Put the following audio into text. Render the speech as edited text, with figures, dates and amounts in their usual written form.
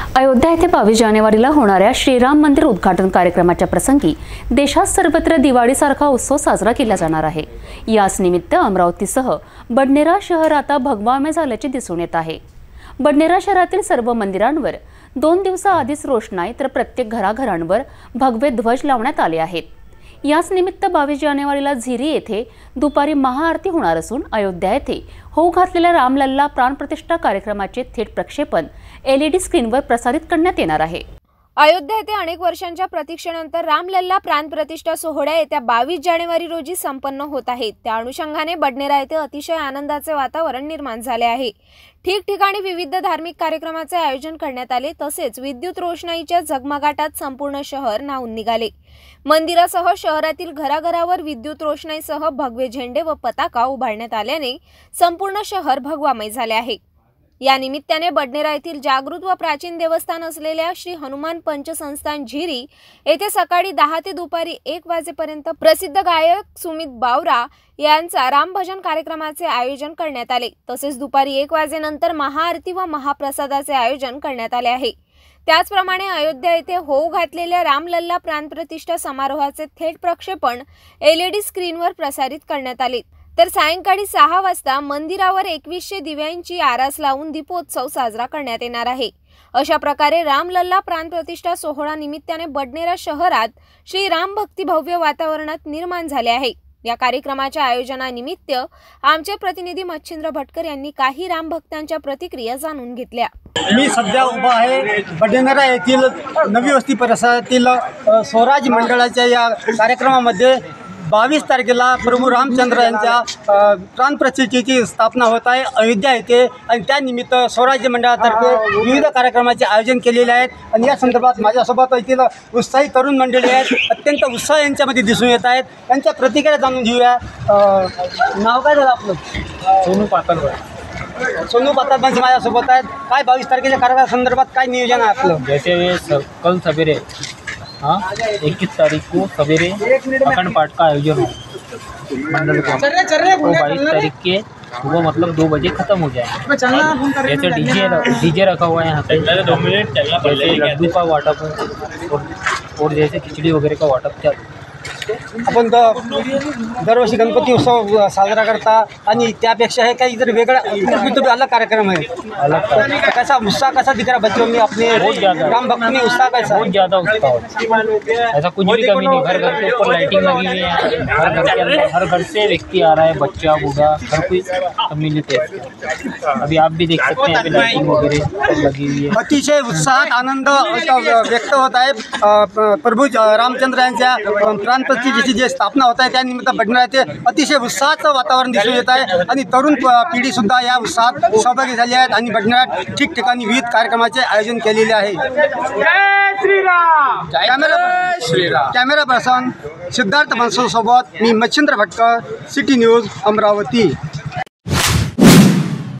अयोध्या येथे 22 जानेवारीला होणाऱ्या श्रीराम मंदिर उद्घाटन कार्यक्रमाच्या प्रसंगी देशात सर्वत्र दिवाळीसारखा उत्सव साजरा केला जाणार आहे। याच निमित्त अमरावतीसह बडनेरा शहर आता भगवामय झाल्याचे दिसून येत आहे। बडनेरा शहरातील सर्व मंदिरांवर 2 दिवसाआधीच रोषणाई तर प्रत्येक घराघरांवर भगवे ध्वज लावण्यात आले आहेत। याच निमित्त 22 जानेवारीला झिरी येथे दुपारी महाआरती होणार असून अयोध्या येथे होऊ घातलेल्या रामलल्ला प्राणप्रतिष्ठा कार्यक्रमाचे थेट प्रक्षेपण LED स्क्रीनवर प्रसारित करण्यात येणार आहे। अयोध्या येथे अनेक वर्षांच्या प्रतीक्षेनंतर रामलल्ला प्राणप्रतिष्ठा सोहळा येत्या 22 जानेवारी रोजी संपन्न होत आहे। त्या अनुषंगाने बडनेरा येथे अतिशय आनंदाचे वातावरण निर्माण झाले आहे। ठिकठिकाणी विविध धार्मिक कार्यक्रमाचे आयोजन करण्यात आले, तसेच विद्युत रोषणाईच्या झगमगाटात संपूर्ण शहर न्हाऊन निघाले। मंदिरासह शहरातील घराघरावर विद्युत रोषणाईसह भगवे झेंडे व पताका उभारण्यात आल्याने संपूर्ण शहर भगवामय झाले आहे। या निमित्ताने बडनेरा येथील जागृत व प्राचीन देवस्थान असलेल्या श्री हनुमान पंचसंस्थान झिरी येथे सकाळी 10 ते दुपारी 1 वाजेपर्यंत प्रसिद्ध गायक सुमित बावरा यांचा रामभजन कार्यक्रमाचे आयोजन करण्यात आले। तसेच दुपारी 1 वाजेनंतर महाआरती व महाप्रसादाचे आयोजन करण्यात आले आहे। त्याचप्रमाणे अयोध्या येथे होऊ घातलेल्या रामलल्ला प्राणप्रतिष्ठा समारोहाचे थेट प्रक्षेपण LED स्क्रीनवर प्रसारित करण्यात आले। तर सायंकाळी 6 वाजता मंदिरावर 2100 दिव्यांची आरास लावून दीपोत्सव साजरा करण्यात येणार आहे। अशा प्रकारे रामलल्ला प्राणप्रतिष्ठा सोहळा निमित्ताने बडनेरा शहरात श्री राम भक्ती भव्य वातावरणात निर्माण झाले आहे। या कार्यक्रमाच्या आयोजनानिमित्त आमचे प्रतिनिधी मच्छिंद्र भटकर यांनी काही राम भक्तांच्या प्रतिक्रिया जाणून घेतल्या। मी सध्या उभा आहे बडनेरा येथील नवी वस्ती परिसरातील स्वराज मंडळाच्या या कार्यक्रमामध्ये 22 तारखेला प्रभू रामचंद्र यांच्या प्राणप्रतिष्ठेची स्थापना होत आहे अयोध्या येथे, आणि त्यानिमित्त स्वराज्य मंडळातर्फे विविध कार्यक्रमाचे आयोजन केलेले आहेत। आणि या संदर्भात माझ्यासोबत येथील उत्साही तरुण मंडळी आहेत, अत्यंत उत्साह यांच्यामध्ये दिसून येत आहेत। त्यांच्या प्रतिक्रिया जाणून घेऊया। नाव काय झालं आपलं? सोनू पातळकर। सोनू पातळकर माझ्यासोबत आहेत। काय 22 तारखेच्या कार्यक्रमासंदर्भात काय नियोजन आहे आपलं? जैसे कल सवेरे 21 तारीख को सवेरे अखंड पाठ का आयोजन हो मंडल को, 22 तारीख के वो मतलब 2 बजे खत्म हो जाए। जैसे डीजे रखा हुआ है यहाँ पे, जैसे लड्डू का वाटप और जैसे खिचड़ी वगैरह का वाटप आपण दरवर्षी गणपती उत्सव साजरा करता, आणि त्यापेक्षा है काही इधर वेगळा अलग कार्यक्रम है। अलग कैसा उत्साह कैसा दिख रहा बच्चों में अपने? बहुत ज़्यादा राम भक्त में उत्साह कैसा? बहुत ज़्यादा उत्साह, ऐसा कुछ भी कमी नहीं। घर घर के ऊपर लाइटिंग लगी हुई है, हर घर के अंदर हर घर से व्यक्ति आ रहा है, बच्चा बूढ़ा हर कोई सम्मिलित है। अभी आप भी देख सकते हैं यहाँ पे लाइटिंग वगैरह लगी हुई है। अतिशय उत्साहात आनंद व्यक्त होत आहे। प्रभू रामचंद्र यांच्या प्राणप्रतिष्ठेची जी स्थापना होत आहे त्यानिमित्त बडनेरा येथे अतिशय उत्साहाचं वातावरण दिसून येत आहे, आणि तरुण पिढी सुद्धा या उत्साहात सहभागी झाली आहेत, आणि बडनेरात ठिकठिकाणी विविध कार्यक्रमाचे आयोजन केलेले आहे। कॅमेरा पर्सन सिद्धार्थ बनसोड सोबत मी मच्छिंद्र भटकर, सिटी न्यूज अमरावती।